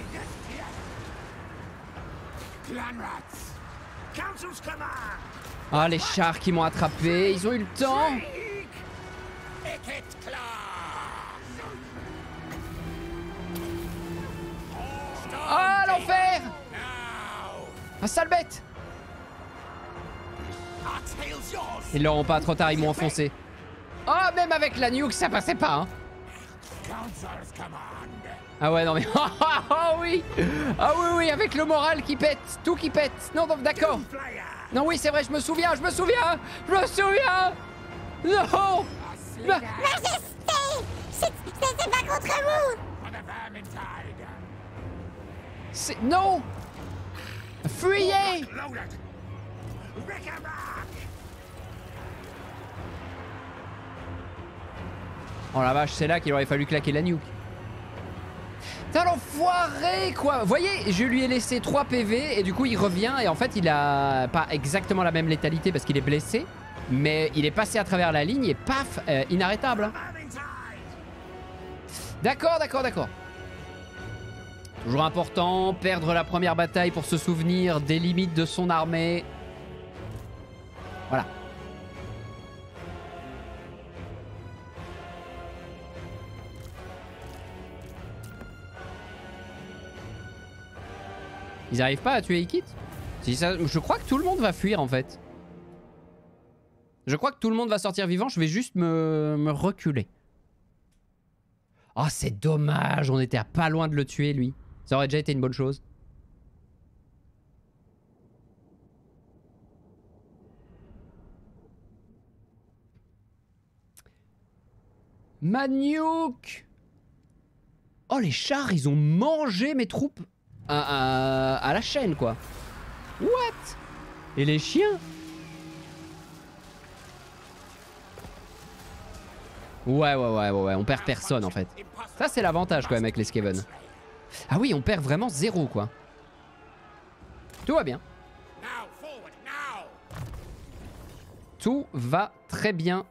Ah, les chars qui m'ont attrapé, ils ont eu le temps. Ah, l'enfer. Ah, sale bête. Ils l'auront pas, trop tard, ils m'ont enfoncé. Oh, même avec la nuke, ça passait pas, hein. Ah ouais, non mais... Oh oui. Ah oui, oui, avec le moral qui pète, tout qui pète. Non, donc d'accord. Non, oui, c'est vrai, je me souviens, je me souviens. Je me souviens. Non. Majesté, c'était pas contre vous. C'est... Non. Fuyez. Oh la vache, c'est là qu'il aurait fallu claquer la nuke. Putain, l'enfoiré quoi. Vous voyez, je lui ai laissé trois P V et du coup il revient et en fait il a pas exactement la même létalité parce qu'il est blessé, mais il est passé à travers la ligne et paf, euh, inarrêtable. Hein. D'accord, d'accord, d'accord. Toujours important, perdre la première bataille pour se souvenir des limites de son armée. Voilà. Ils arrivent pas à tuer Ikit? Si ça, je crois que tout le monde va fuir en fait. Je crois que tout le monde va sortir vivant, je vais juste me, me reculer. Oh, c'est dommage, on était à pas loin de le tuer lui. Ça aurait déjà été une bonne chose. Maniouk. Oh, les chars, ils ont mangé mes troupes à, à, à la chaîne, quoi. What? Et les chiens? Ouais, ouais, ouais, ouais, ouais, on perd personne, en fait. Ça, c'est l'avantage, quand même, avec les Skaven. Ah oui, on perd vraiment zéro, quoi. Tout va bien. Tout va très bien.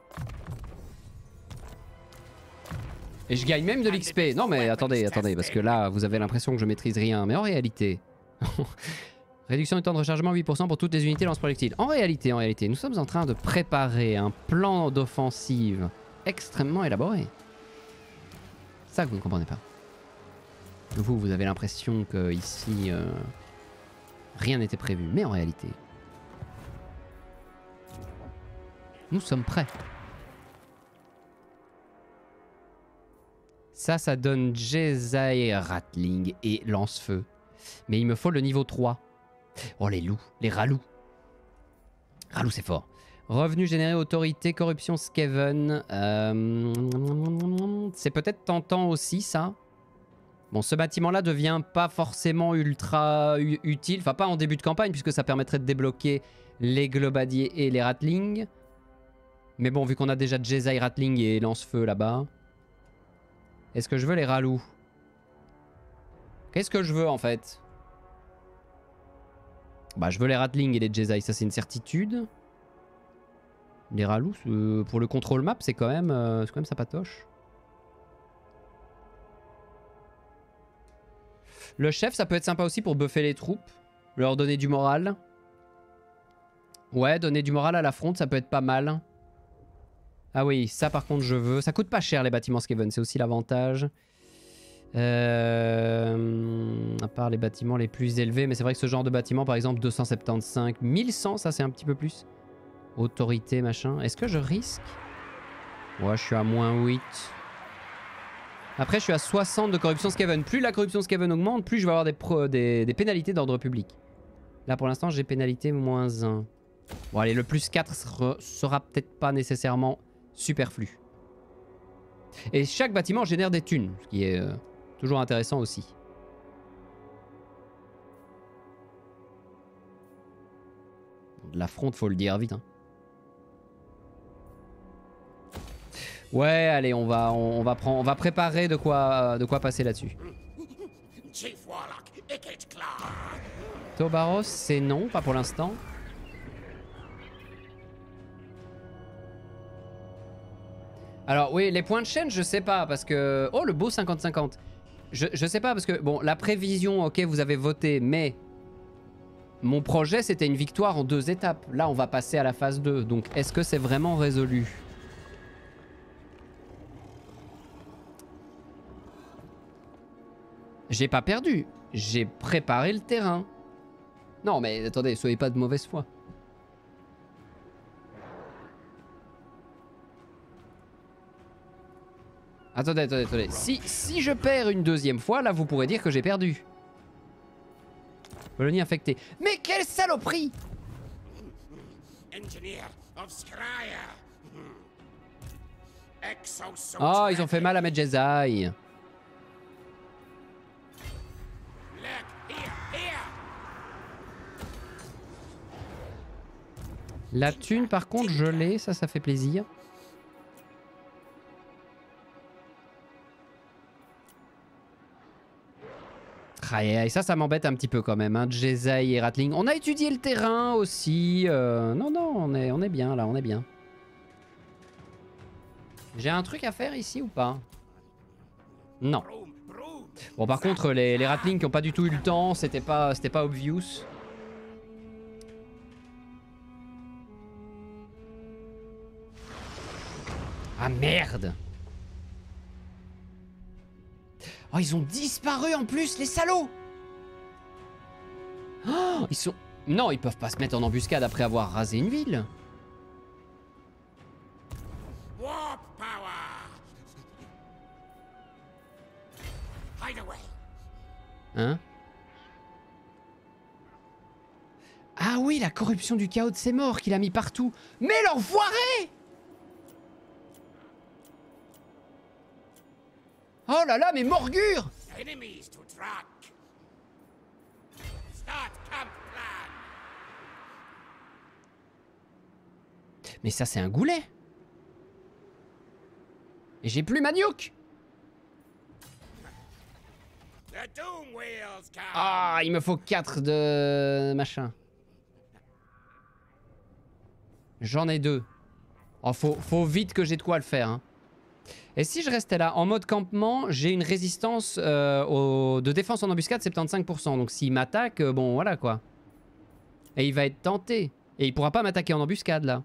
Et je gagne même de l'X P. Non mais attendez, attendez, parce que là, vous avez l'impression que je maîtrise rien. Mais en réalité... Réduction du temps de rechargement huit pour cent pour toutes les unités lance-projectiles. En réalité, en réalité, nous sommes en train de préparer un plan d'offensive extrêmement élaboré. Ça que vous ne comprenez pas. Vous, vous avez l'impression que ici, euh, rien n'était prévu. Mais en réalité, nous sommes prêts. Ça, ça donne Jedi Ratling et lance-feu. Mais il me faut le niveau trois. Oh, les loups, les ralous. Ralous, c'est fort. Revenu généré, autorité, corruption, Skaven. Euh... C'est peut-être tentant aussi, ça. Bon, ce bâtiment-là devient pas forcément ultra utile. Enfin, pas en début de campagne, puisque ça permettrait de débloquer les globadiers et les ratlings. Mais bon, vu qu'on a déjà Jedi Ratling et lance-feu là-bas... Est-ce que je veux les ralous? Qu'est-ce que je veux en fait? Bah je veux les Ratlings et les Jedi, ça c'est une certitude. Les ralous, euh, pour le contrôle map, c'est quand même, euh, c'est quand même sa patoche. Le chef, ça peut être sympa aussi pour buffer les troupes. Leur donner du moral. Ouais, donner du moral à la fronte, ça peut être pas mal. Ah oui, ça par contre je veux. Ça coûte pas cher les bâtiments Skaven, c'est aussi l'avantage. Euh... À part les bâtiments les plus élevés, mais c'est vrai que ce genre de bâtiment, par exemple deux cent soixante-quinze, mille cent, ça c'est un petit peu plus. Autorité, machin. Est-ce que je risque? Ouais, je suis à moins huit. Après, je suis à soixante de corruption Skaven. Plus la corruption Skaven augmente, plus je vais avoir des, pro... des... des pénalités d'ordre public. Là, pour l'instant, j'ai pénalité moins un. Bon, allez, le plus quatre sera, sera peut-être pas nécessairement superflu. Et chaque bâtiment génère des thunes, ce qui est euh, toujours intéressant aussi. De la fronte, faut le dire vite. Hein. Ouais, allez, on va, on, on va prendre, on va préparer de quoi, de quoi passer là-dessus. Tobaros, c'est non, pas pour l'instant. Alors oui, les points de chaîne, je sais pas, parce que... Oh, le beau cinquante cinquante. Je, je sais pas, parce que, bon, la prévision, ok, vous avez voté, mais... Mon projet, c'était une victoire en deux étapes. Là, on va passer à la phase deux. Donc, est-ce que c'est vraiment résolu? J'ai pas perdu. J'ai préparé le terrain. Non, mais attendez, soyez pas de mauvaise foi. Attendez, attendez, attendez. Si, si je perds une deuxième fois, là, vous pourrez dire que j'ai perdu. Colonie infectée. Mais quelle saloperie! Oh, ils ont fait mal à Medjezai. La thune, par contre, je l'ai. Ça, ça fait plaisir. Et ça, ça m'embête un petit peu quand même. Hein. Jezai et Ratling. On a étudié le terrain aussi. Euh... Non, non, on est, on est bien là, on est bien. J'ai un truc à faire ici ou pas? Non. Bon, par contre, les, les Ratling qui n'ont pas du tout eu le temps, c'était pas, c'était pas obvious. Ah merde! Oh, ils ont disparu en plus, les salauds! Oh, ils sont... Non, ils peuvent pas se mettre en embuscade après avoir rasé une ville. Hein? Ah oui, la corruption du chaos de ses morts qu'il a mis partout. Mais l'enfoiré! Oh là là, mais Morgure! Mais ça, c'est un goulet. Et j'ai plus ma nuke. Ah, il me faut quatre de machin. J'en ai deux. Oh, faut, faut vite que j'ai de quoi le faire. Hein. Et si je restais là, en mode campement, j'ai une résistance euh, au... de défense en embuscade soixante-quinze pour cent. Donc s'il m'attaque, euh, bon voilà quoi. Et il va être tenté. Et il pourra pas m'attaquer en embuscade là.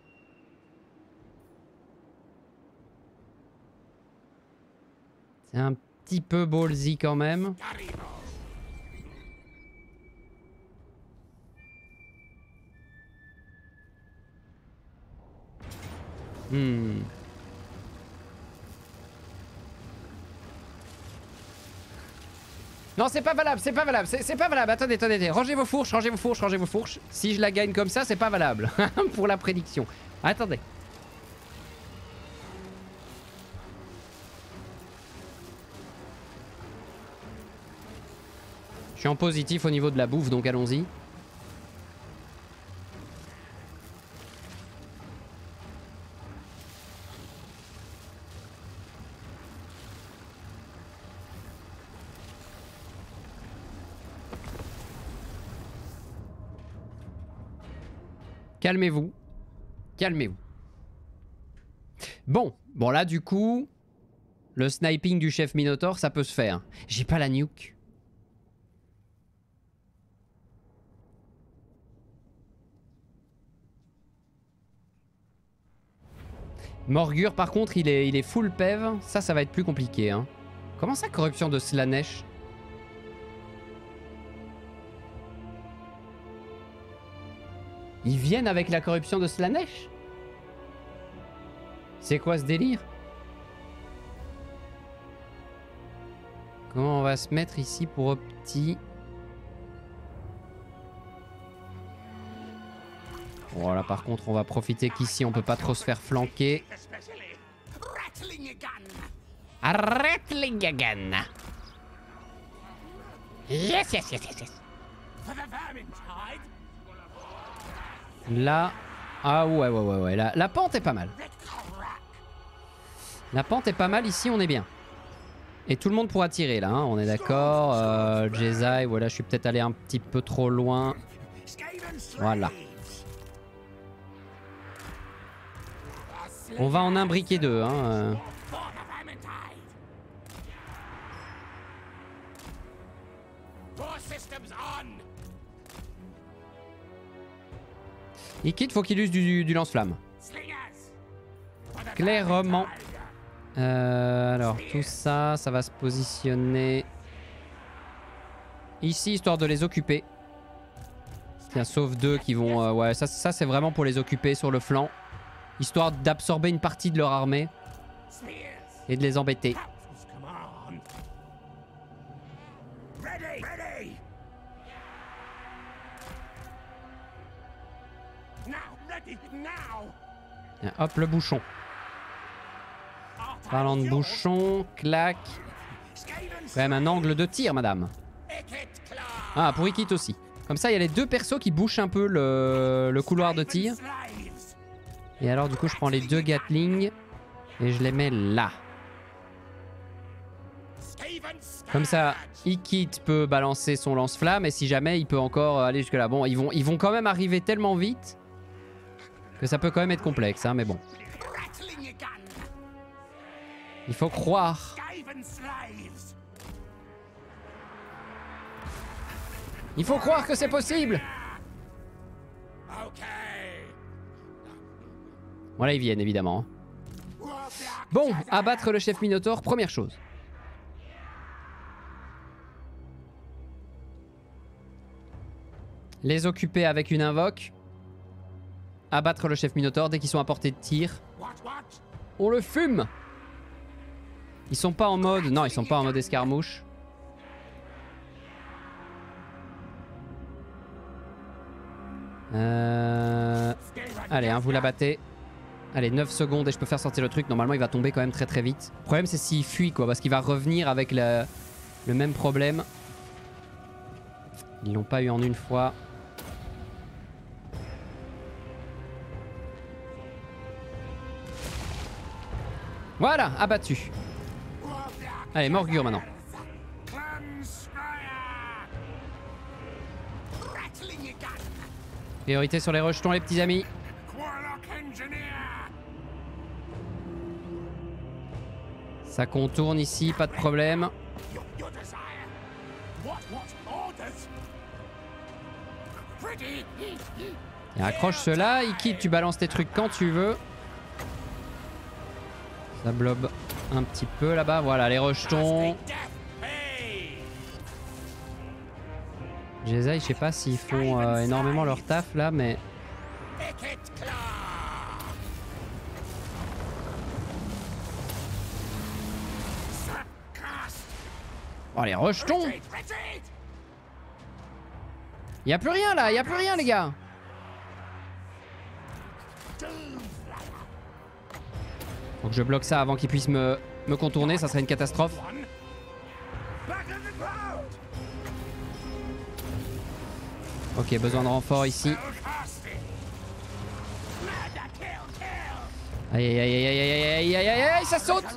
C'est un petit peu ballsy quand même. Hmm. Non, c'est pas valable, c'est pas valable, c'est pas valable. Attendez, attendez, attendez. Rangez vos fourches, rangez vos fourches, rangez vos fourches. Si je la gagne comme ça, c'est pas valable. Pour la prédiction. Attendez. Je suis en positif au niveau de la bouffe, donc allons-y. Calmez-vous. Calmez-vous. Bon. Bon là du coup, le sniping du chef Minotaur, ça peut se faire. J'ai pas la nuke. Morgur, par contre, il est, il est full P E V. Ça, ça va être plus compliqué. Hein. Comment ça, corruption de Slaanesh? Ils viennent avec la corruption de Slaanesh? C'est quoi ce délire? Comment on va se mettre ici pour Opti? Voilà, par contre, on va profiter qu'ici, on peut pas trop se faire flanquer. Rattling again. Yes, yes, yes, yes, yes. Là... Ah ouais, ouais, ouais, ouais. La, la pente est pas mal. La pente est pas mal, ici, on est bien. Et tout le monde pourra tirer, là, hein, on est d'accord. Euh, Jezai, voilà, je suis peut-être allé un petit peu trop loin. Voilà. On va en imbriquer deux, hein. Ikit, faut qu'il use du, du lance-flamme. Clairement. Euh, alors, tout ça, ça va se positionner ici, histoire de les occuper. Tiens, sauf deux qui vont... Euh, ouais, ça, ça c'est vraiment pour les occuper sur le flanc. Histoire d'absorber une partie de leur armée. Et de les embêter. Tiens, hop, le bouchon. Parlant de bouchon, clac. Quand même un angle de tir, madame. Ah, pour Ikit aussi. Comme ça, il y a les deux persos qui bouchent un peu le, le couloir de tir. Et alors, du coup, je prends les deux Gatling et je les mets là. Comme ça, Ikit peut balancer son lance-flamme et si jamais, il peut encore aller jusque là. Bon, ils vont, ils vont quand même arriver tellement vite que ça peut quand même être complexe, hein, mais bon. Il faut croire. Il faut croire que c'est possible. Voilà, ils viennent évidemment. Bon, abattre le chef Minotaur, première chose. Les occuper avec une invoque. Abattre le chef Minotaur dès qu'ils sont à portée de tir. On le fume. Ils sont pas en mode... Non, ils sont pas en mode escarmouche. Euh... Allez, hein, vous la battez. Allez, neuf secondes et je peux faire sortir le truc. Normalement, il va tomber quand même très très vite. Le problème, c'est s'il fuit, quoi. Parce qu'il va revenir avec le, le même problème. Ils l'ont pas eu en une fois. Voilà, abattu. Allez, Morgur maintenant. Priorité sur les rejetons, les petits amis. Ça contourne ici, pas de problème. Et accroche cela, Ikit, tu balances tes trucs quand tu veux. Ça blobe un petit peu là-bas. Voilà, les rejetons. Jezai, je sais pas s'ils font euh, énormément leur taf là, mais... Oh, les rejetons! Y a plus rien là, y a plus rien les gars! Faut que je bloque ça avant qu'il puisse me, me contourner, ça serait une catastrophe. Ok, besoin de renfort ici. Aïe aïe aïe aïe aïe aïe aïe aïe aïe aïe, ça saute!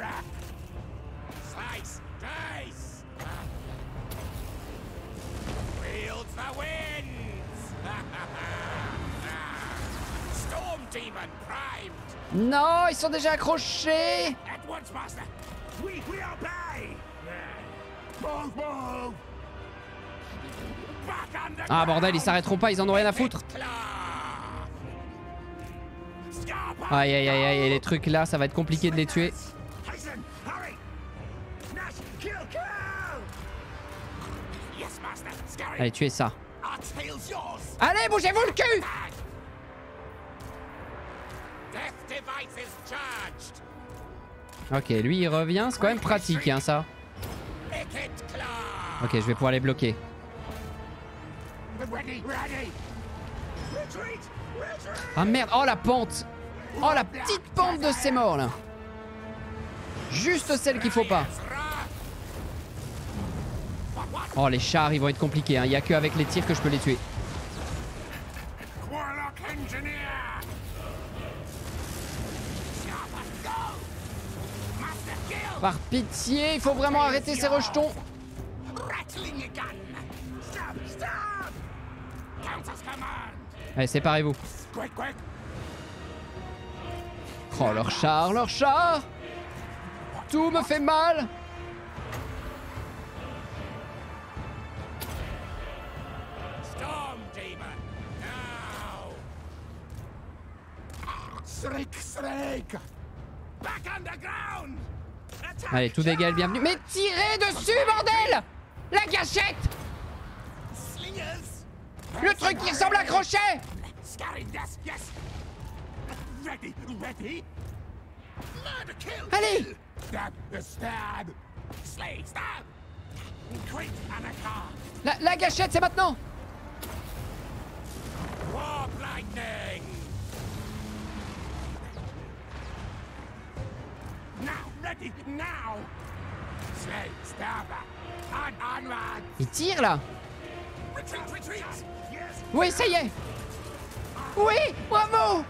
Non, ils sont déjà accrochés. Ah bordel, ils s'arrêteront pas, ils en ont rien à foutre. Aïe aïe aïe aïe, les trucs là, ça va être compliqué de les tuer. Allez, tuez ça. Allez, bougez-vous le cul! Ok, lui il revient, c'est quand même pratique hein ça. Ok, je vais pouvoir les bloquer. Ah merde, oh la pente! Oh la petite pente de ces morts là! Juste celle qu'il faut pas. Oh les chars ils vont être compliqués, hein. Il n'y a que avec les tirs que je peux les tuer. Par pitié, il faut vraiment arrêter ces rejetons. Allez, séparez-vous. Oh, leur char, leur char! Tout me fait mal! Allez, tout dégâts, bienvenue. Mais tirez dessus, bordel! La gâchette! Le truc qui ressemble à un crochet! Allez! La, la gâchette, c'est maintenant! Il tire là! Oui, ça y est! Oui, bravo!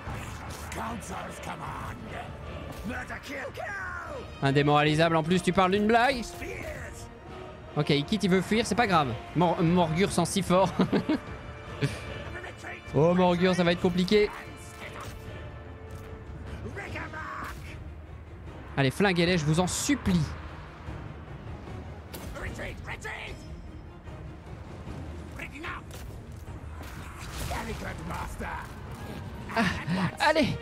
Indémoralisable, en plus tu parles d'une blague? Ok, il quitte, il veut fuir, c'est pas grave. Mor Morgur sent si fort. Oh Morgur, ça va être compliqué. Allez, flinguez-les, je vous en supplie. Ah, allez.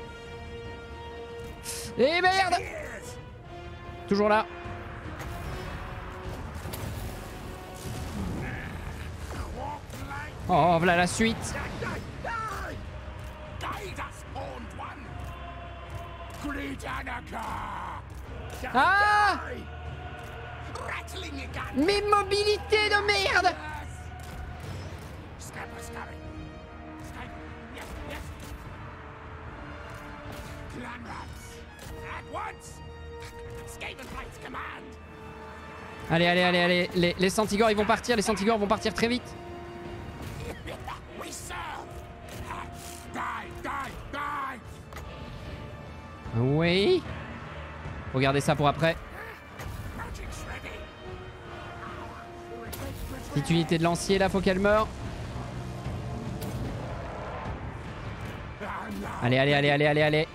Et merde. Toujours là. Oh, voilà la suite. Ah! Mes mobilités de merde! Allez, allez, allez, allez. Les, les Centigores, ils vont partir. Les Centigores vont partir très vite. Oui. Regardez ça pour après. Petite unité de lancier là, faut qu'elle meure. Allez, allez, allez, allez, allez, allez.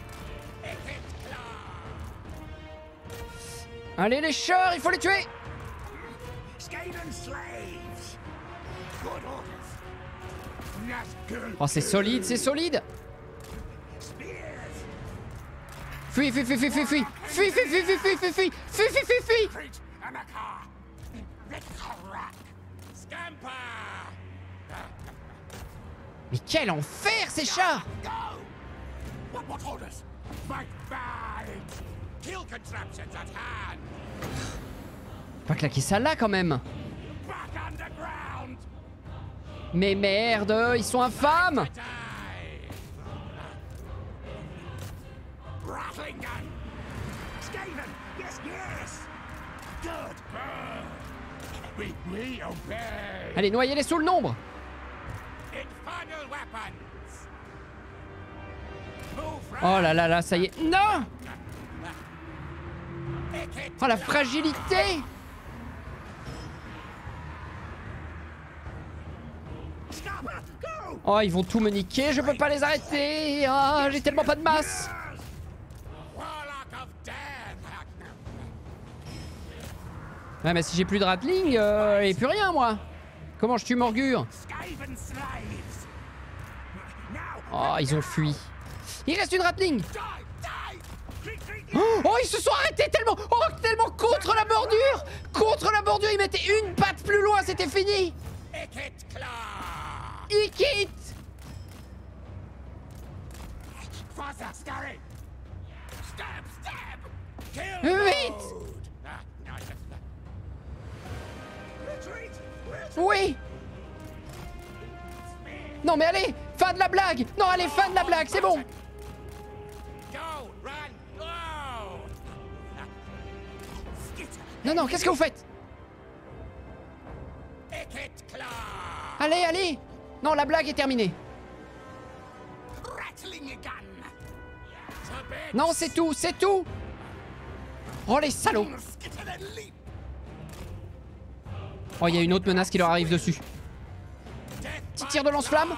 Allez les chars, il faut les tuer. Oh c'est solide, c'est solide. Fuis, fuis, fuis, fuis, fuis, fuis, fuis, fuis, fuis, fuis, fuis, fuis, fuis, fuis, fuis, fuis, fuis. Mais quel enfer ces chars! Pas claquer ça là quand même. Mais merde, ils sont infâmes. Allez, noyez-les sous le nombre. Oh là là là, ça y est. Non! Oh la fragilité! Oh, ils vont tout me niquer, je peux pas les arrêter. Oh, j'ai tellement pas de masse. Ouais, mais si j'ai plus de Ratling, euh, et plus rien moi. Comment je tue Morgur? Oh, ils ont fui. Il reste une Ratling. Oh, oh, ils se sont arrêtés tellement. Oh, tellement contre la bordure. Contre la bordure, ils mettaient une patte plus loin, c'était fini. Ikit. Vite. Oui. Non mais allez, fin de la blague. Non allez, fin de la blague, c'est bon. Non, non, qu'est-ce que vous faites? Allez, allez. Non, la blague est terminée. Non, c'est tout, c'est tout. Oh, les salauds. Oh, il y a une autre menace qui leur arrive dessus. Petit tir de lance-flamme.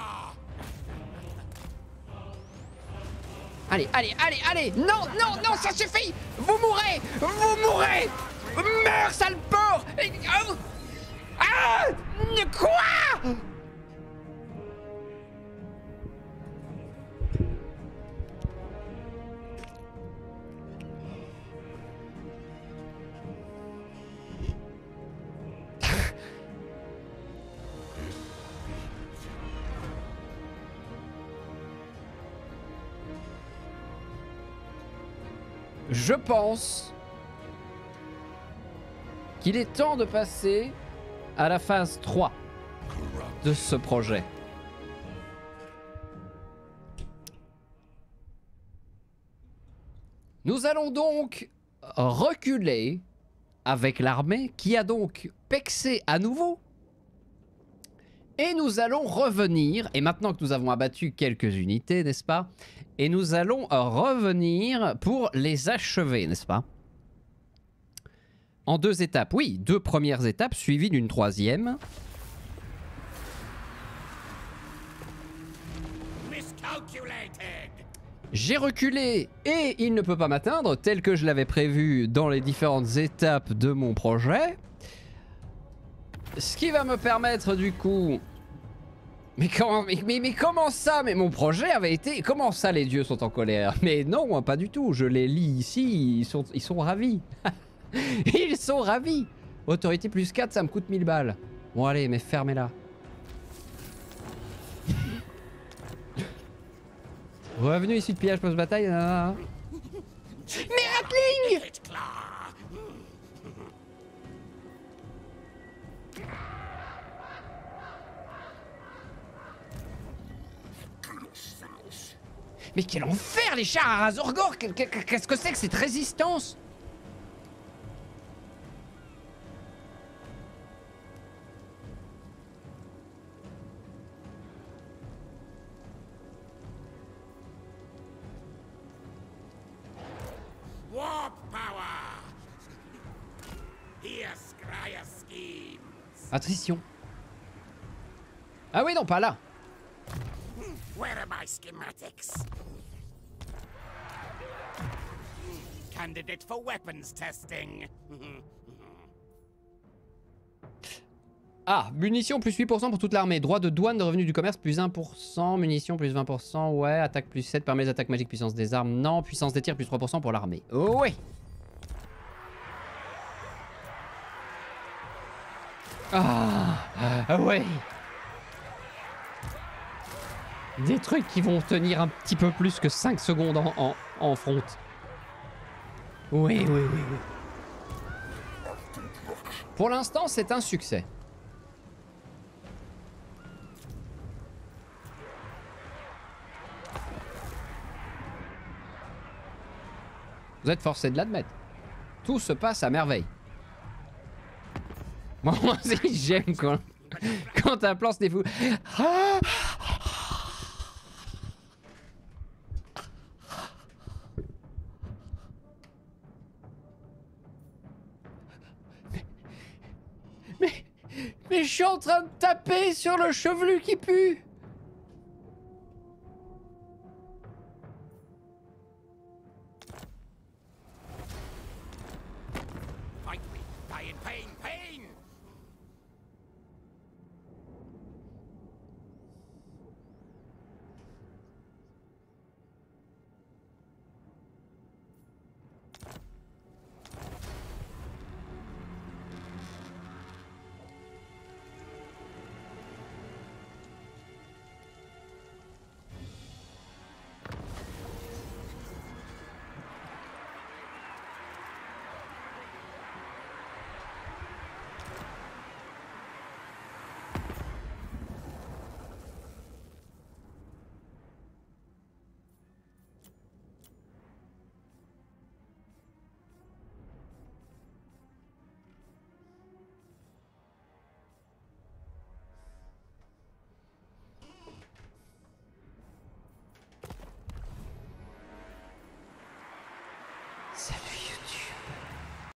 Allez, allez, allez, allez. Non, non, non, ça suffit. Vous mourrez. Vous mourrez. Meurs, sale porc. Ah. Quoi? Je pense qu'il est temps de passer à la phase trois de ce projet. Nous allons donc reculer avec l'armée qui a donc pexé à nouveau. Et nous allons revenir, et maintenant que nous avons abattu quelques unités, n'est-ce pas? Et nous allons revenir pour les achever, n'est-ce pas? En deux étapes, oui, deux premières étapes suivies d'une troisième. J'ai reculé et il ne peut pas m'atteindre tel que je l'avais prévu dans les différentes étapes de mon projet. Ce qui va me permettre du coup... Mais comment, mais, mais, mais comment ça? Mais mon projet avait été... Comment ça les dieux sont en colère? Mais non, pas du tout. Je les lis ici, ils sont, ils sont ravis. Ils sont ravis. Autorité plus quatre, ça me coûte mille balles. Bon allez, mais fermez-la. Revenu ici de pillage post-bataille. Ah. Mais Ratling! Mais quel enfer les chars à Razorgor! Qu'est-ce que c'est que cette résistance? Attrition. Ah oui, non, pas là. Where are my schematics? Candidate for weapons testing. Ah, munitions plus huit pour cent pour toute l'armée. Droit de douane de revenus du commerce plus un pour cent. Munitions plus vingt pour cent. Ouais, attaque plus sept. Permet les attaques magiques, puissance des armes. Non, puissance des tirs plus trois pour cent pour l'armée. Oh, ouais. Ah, ah ouais. Des trucs qui vont tenir un petit peu plus que cinq secondes en, en, en front. Oui, oui, oui, oui. Pour l'instant, c'est un succès. Vous êtes forcé de l'admettre. Tout se passe à merveille. Moi aussi, j'aime quand, quand un plan se défoule. Ah. Mais, mais, mais je suis en train de taper sur le chevelu qui pue.